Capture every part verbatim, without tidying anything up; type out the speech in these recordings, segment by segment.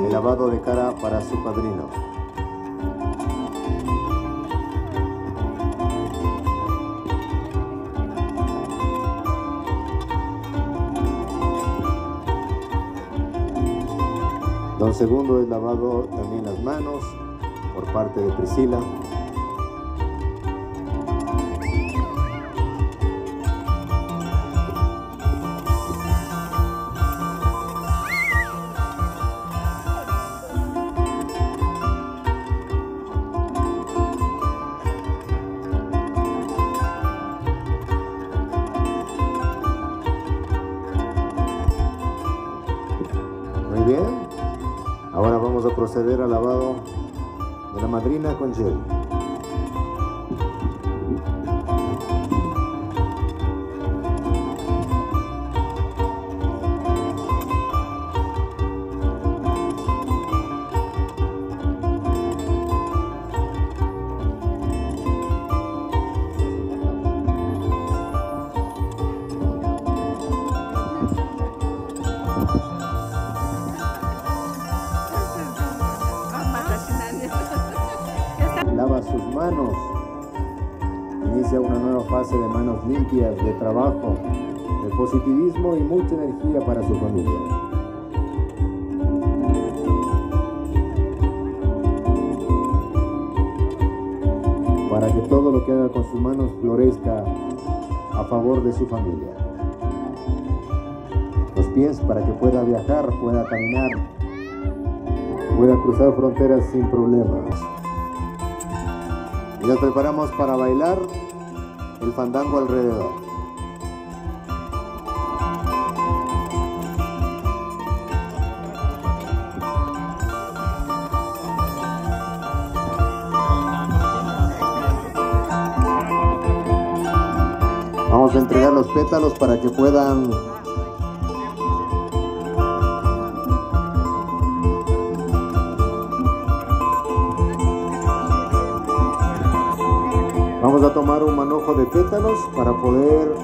El lavado de cara para su padrino. Don Segundo es lavado también las manos por parte de Priscila. Muy bien. Ahora vamos a proceder al lavado de la madrina con gel. Lava sus manos. Inicia una nueva fase de manos limpias, de trabajo, de positivismo y mucha energía para su familia. Para que todo lo que haga con sus manos florezca a favor de su familia. Los pies para que pueda viajar, pueda caminar, pueda cruzar fronteras sin problemas. Y nos preparamos para bailar el fandango alrededor. Vamos a entregar los pétalos para que puedan Vamos a tomar un manojo de pétalos para poder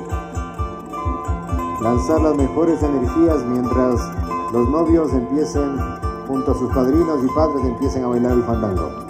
lanzar las mejores energías mientras los novios empiecen, junto a sus padrinos y padres, empiecen a bailar el fandango.